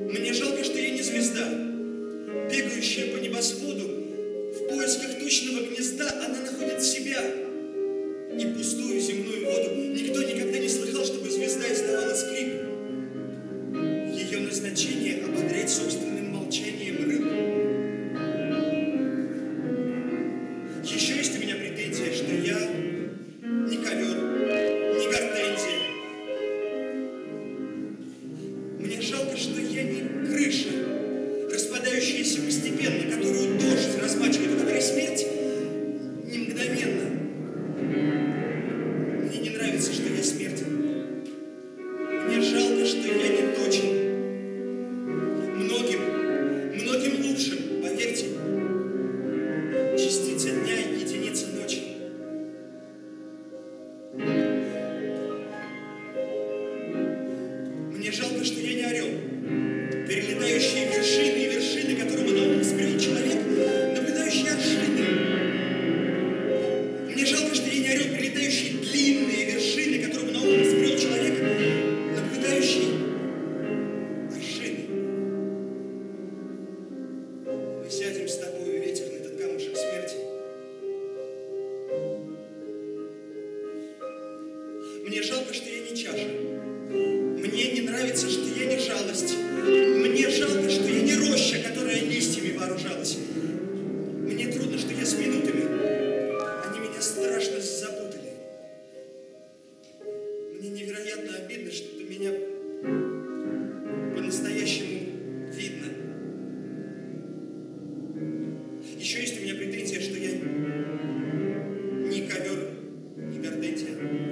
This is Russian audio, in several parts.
Мне жалко, что я не звезда, бегающая по небосводу. В поисках тучного гнезда она находит себя и пустую земную воду. Никто никогда не слыхал, чтобы звезда издавала скрип. Ее назначение — ободрять собственным молчанием рыб. Еще есть у меня претензия, что я не ковер, не гортензия. Мне жалко, что я не крыша, распадающаяся постепенно, которую дождь размачивает, у которой смерть не мгновенно. Мне не нравится, что я смертен. Мне жалко, что я не точен. Многим лучше, поверьте. Частица дня и единица ночи. Мне жалко, что я не орел, перелетающие вершины и вершины, которому на ум взбрел человек, наблюдающий аршины. Мне жалко, что я не орел, перелетающий длинные вершины, которому на ум взбрел человек, наблюдающий аршины. Мы сядем с тобою, ветер, на этот камушек смерти. Мне жалко, что я не чаша. Мне не нравится, что я не жалость. Мне жалко, что я не роща, которая листьями вооружалась. Мне трудно, что я с минутами. Они меня страшно запутали. Мне невероятно обидно, что меня по-настоящему видно. Еще есть у меня претензия, что я не ковер, не гортензия.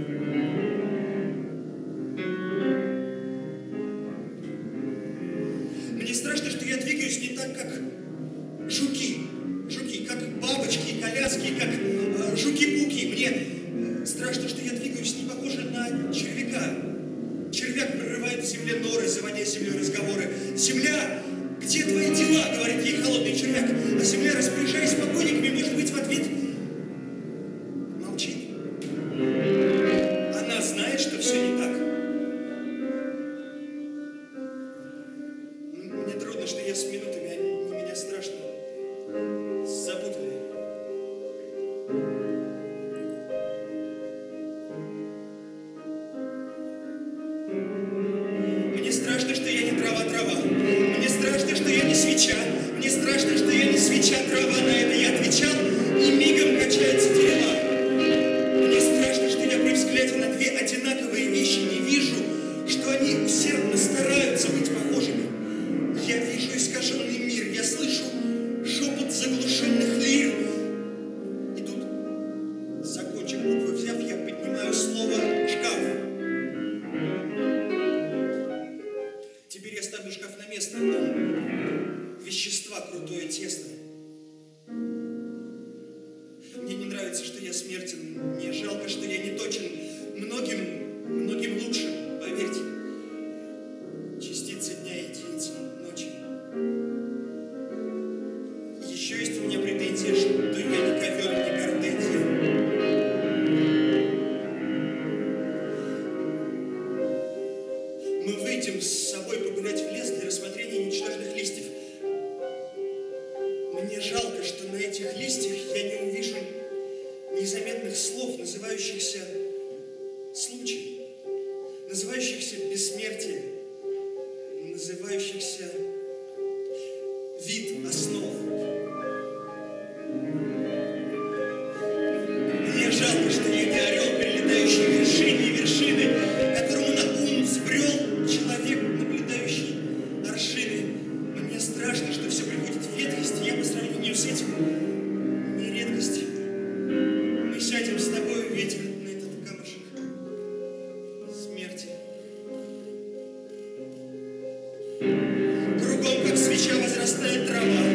Мне страшно, что я двигаюсь не так, как жуки, как бабочки, коляски, как жуки-буки. Мне страшно, что я двигаюсь не похоже на червяка. Червяк прорывает в земле норы, заводя с землей разговоры. «Земля, где твои дела?» — говорит ей холодный червяк. А земля, распоряжаясь покойниками, может быть, в ответ молчит. Она знает, что все не так. Мне трудно, что я с минутами, они меня страшно запутали. Мне страшно, что я не трава. Мне страшно, что я не свеча. Мне страшно, что я не свеча, трава. На это я отвечал, и мигом качается дерева. Мне страшно, что я при взгляде на две одинаковые вещи не вижу, что они усердно стараются быть похожими. Я вижу искаженный мир, я слышу шепот заглушенных лир. И тут, за кончик буквы взяв, я поднимаю слово «шкаф». Теперь я ставлю шкаф на место, там вещества, крутое тесто. Мне не нравится, что я смертен, мне жалко, что я не точен. Многим лучше, поверьте. Частица дня и единица ночи. Еще есть у меня претензия, что я не ковер, не гортензия. Мы выйдем с собой погулять в лес для рассмотрения ничтожных листьев. Мне жалко, что на этих листьях я не увижу незаметных слов, называющихся случай, называющихся бессмертие, называющихся вид основ. Мне жалко, что я не орел, перелетающий вершины и вершины, которому на ум взбрел человек, наблюдающий аршины. Мне страшно, что все приходит в ветхость, и я по сравнению с этим не редкость. Мы сядем с тобой, ветер, на этот камушек смерти. Кругом, как свеча, возрастает трава.